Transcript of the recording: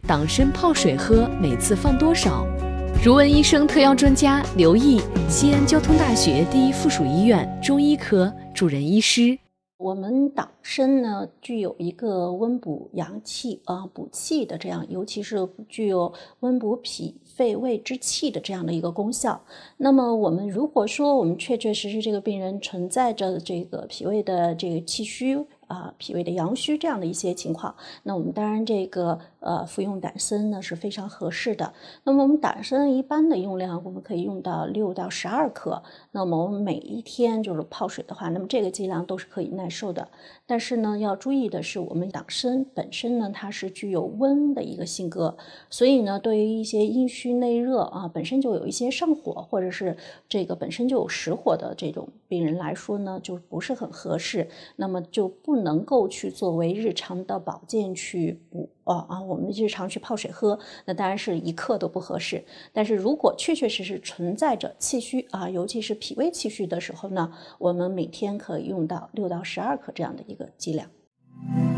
党参泡水喝，每次放多少？如闻医生特邀专家刘毅，西安交通大学第一附属医院中医科主任医师。 我们党参呢，具有一个温补阳气补气的这样，尤其是具有温补脾肺胃之气的这样的一个功效。那么我们如果说我们确确实实这个病人存在着这个脾胃的这个气虚脾胃的阳虚这样的一些情况，那我们当然这个服用党参呢是非常合适的。那么我们党参一般的用量，我们可以用到6到12克。那么我们每一天就是泡水的话，那么这个剂量都是可以耐受的。但是呢，要注意的是，我们党参本身呢，它是具有温的一个性格，所以呢，对于一些阴虚内热本身就有一些上火，或者是这个本身就有实火的这种病人来说呢，就不是很合适。那么就不能够去作为日常的保健去补我们日常去泡水喝，那当然是1克都不合适。但是如果确确实实存在着气虚尤其是脾胃气虚的时候呢，我们每天可以用到6到12克这样的一个剂量。